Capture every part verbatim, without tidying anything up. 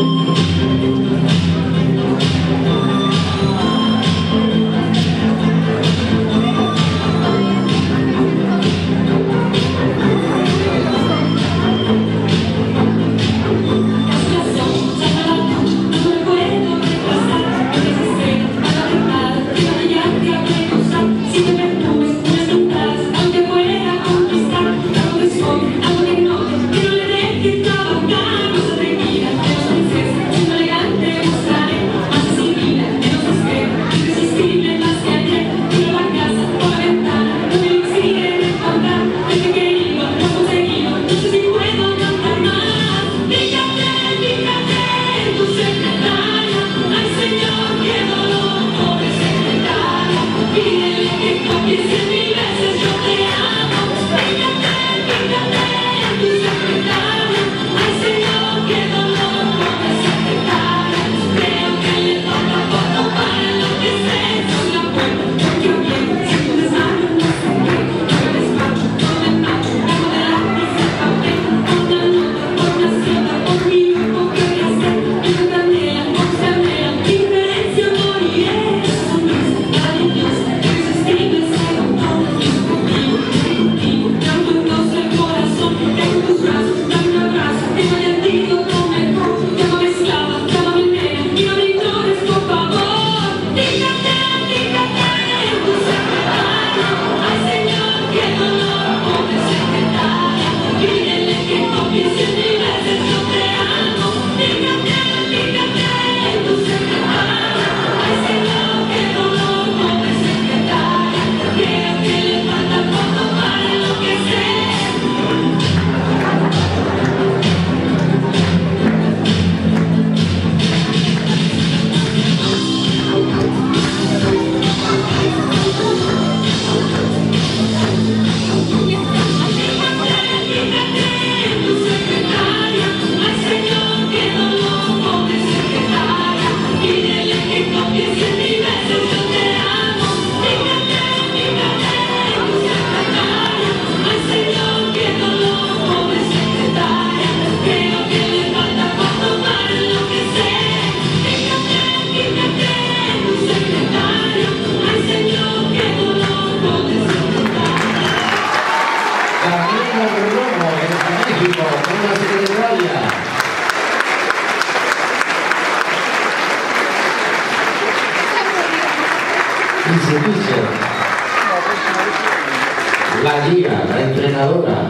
La guía, la entrenadora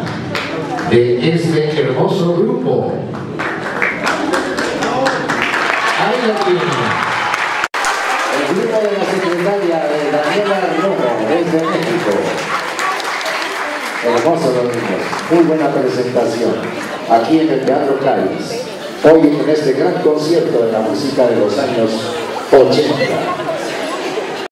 de este hermoso grupo. Ahí la tiene. El grupo de la secretaria de Daniela Romo, desde México. Hermosos los niños, muy buena presentación aquí en el Teatro Cáliz. Hoy en este gran concierto de la música de los años ochenta.